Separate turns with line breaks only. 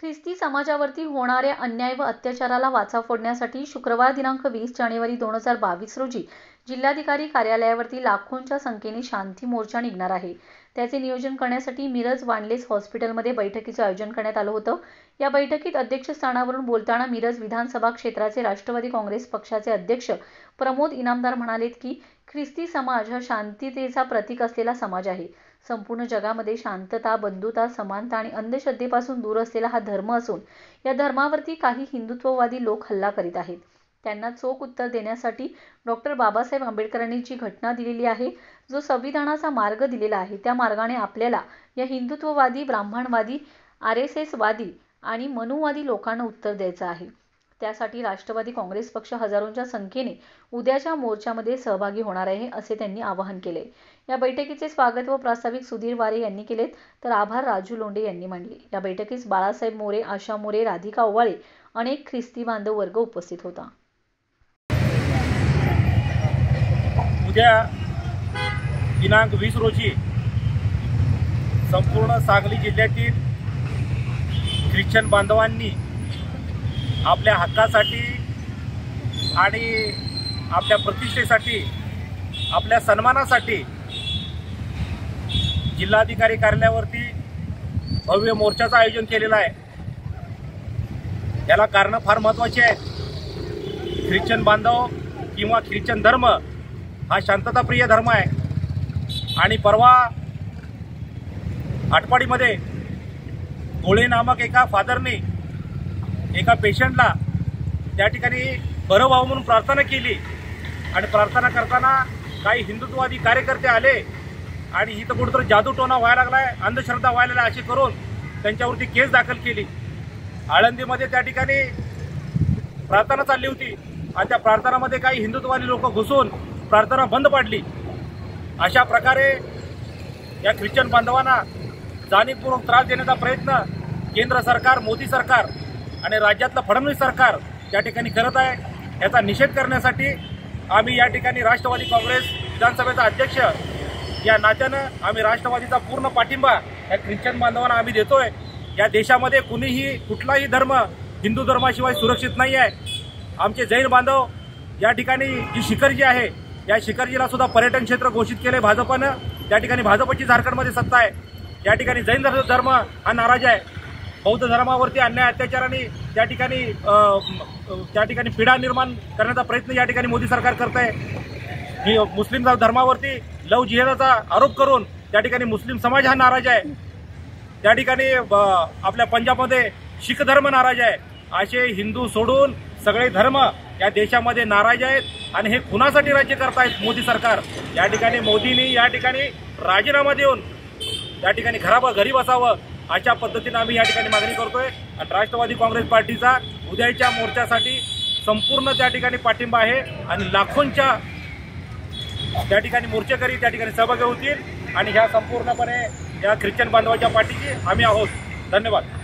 ख्रिस्ती समाजावरती होणाऱ्या अन्याय व अत्याचाराला वाचा फोडण्यासाठी शुक्रवार दिनांक 20 जानेवारी 2022 रोजी जिल्हाधिकारी कार्यालयावरती लाखोंच्या संख्येने शांती मोर्चा निघणार आहे। त्याचे नियोजन करण्यासाठी मिरज वानलेस हॉस्पिटलमध्ये बैठकीचे आयोजन करण्यात आलं होतं। या बैठकीत अध्यक्षस्थानावरून बोलताना मिरज विधानसभा क्षेत्राचे राष्ट्रवादी काँग्रेस पक्षाचे अध्यक्ष प्रमोद इनामदार म्हणालेत की ख्रिस्ती समाज हा शांततेचा प्रतीक असलेला समाज आहे। संपूर्ण जगामध्ये शांतता, बंधुता, समानता आणि अंधश्रद्धेपासून दूर असलेला हा धर्म असून या धर्मावरती काही हिंदुत्ववादी लोक हल्ला करीत आहेत। त्यांना चोख उत्तर देण्यासाठी डॉक्टर बाबासाहेब आंबेडकरांनी जी घटना दिलेली आहे, जो संविधानाचा मार्ग दिलेला आहे, त्या मार्गाने आपल्याला या हिंदुत्ववादी, ब्राह्मणवादी, RSS वादी आणि मनुवादी लोकांना उत्तर द्यायचं आहे। त्यासाठी राष्ट्रवादी काँग्रेस पक्ष हजारोंच्या संख्येने उद्याच्या मोर्चामध्ये सहभागी होणार आहे, असे त्यांनी आवाहन केले। या बैठकीचे स्वागत व प्रास्ताविक सुधीर वारे यांनी केलेत, तर आभार राजू लोंढे यांनी मानले। या बैठकीस बाळासाहेब मोरे, आशा मोरे, राधिका ओवाळे, अनेक ख्रिस्ती बांधव वर्ग उपस्थित होता।
उद्या दिनांक 20 रोजी संपूर्ण सांगली जिल्ह्यातील ख्रिश्चन बांधवांनी आपल्या हक्कासाठी आणि आपल्या प्रतिष्ठेसाठी, आपल्या सन्मानासाठी जिल्हाधिकारी कार्यालयावरती भव्य मोर्चाचं आयोजन केलेलं आहे। याला कारण फार महत्त्वाची आहेत। ख्रिश्चन बांधव किंवा ख्रिश्चन धर्म हा शांतताप्रिय धर्म आहे आणि परवा आटपाडीमध्ये गोळे नामक एका फादरने एका पेशंटला त्या ठिकाणी बरं व्हावं म्हणून प्रार्थना केली आणि प्रार्थना करताना काही हिंदुत्ववादी कार्यकर्ते आले आणि इथं कुठेतरी जादूटोणा व्हायला लागलाय, अंधश्रद्धा व्हायला लागलाय असे करून त्यांच्यावरती केस दाखल केली। आळंदीमध्ये त्या ठिकाणी प्रार्थना चालली होती आणि त्या प्रार्थनामध्ये काही हिंदुत्ववादी लोक घुसून प्रार्थना बंद पाडली। अशा प्रकारे या ख्रिश्चन बांधवांना जाणीवपूर्वक त्रास देण्याचा प्रयत्न केंद्र सरकार, मोदी सरकार आणि राज्यातलं फडणवीस सरकार या ठिकाणी करत आहे। याचा निषेध करण्यासाठी आम्ही या ठिकाणी राष्ट्रवादी काँग्रेस विधानसभेचा अध्यक्ष या नात्यानं आम्ही राष्ट्रवादीचा पूर्ण पाठिंबा या ख्रिश्चन बांधवांना आम्ही देतोय। या देशामध्ये कुणीही कुठलाही धर्म हिंदू धर्माशिवाय सुरक्षित नाही आहे। आमचे जैन बांधव या ठिकाणी जी शिखरजी आहे, या शिखरजीला सुद्धा पर्यटन क्षेत्र घोषित केले भाजपनं। त्या ठिकाणी भाजपची झारखंडमध्ये सत्ता आहे। या ठिकाणी जैन धर्म हा नाराज आहे। बौद्ध धर्मावरती अन्याय अत्याचाराने त्या ठिकाणी पीडा निर्माण करण्याचा प्रयत्न या ठिकाणी मोदी सरकार करत आहे। मुस्लिम धर्मावरती लव जिहादाचा आरोप करून त्या ठिकाणी मुस्लिम समाज हा नाराज आहे। त्या ठिकाणी आपल्या पंजाबमध्ये शीख धर्म नाराज आहे। असे हिंदू सोडून सगळे धर्म या देशामध्ये नाराज आहेत आणि हे कुणासाठी राज्य करतायत मोदी सरकार। या ठिकाणी मोदींनी या ठिकाणी राजीनामा देऊन या ठिकाणी घरी बसावं, अशा पद्धतीने आम्ही या ठिकाणी मागणी करतोय। आणि राष्ट्रवादी काँग्रेस पार्टीचा उद्याच्या मोर्चासाठी संपूर्ण त्या ठिकाणी पाठिंबा आहे आणि लाखोंच्या त्या ठिकाणी मोर्चेकरी त्या ठिकाणी सहभागी होतील आणि ह्या संपूर्णपणे या ख्रिश्चन बांधवांच्या पाठीशी आम्ही आहोत। धन्यवाद।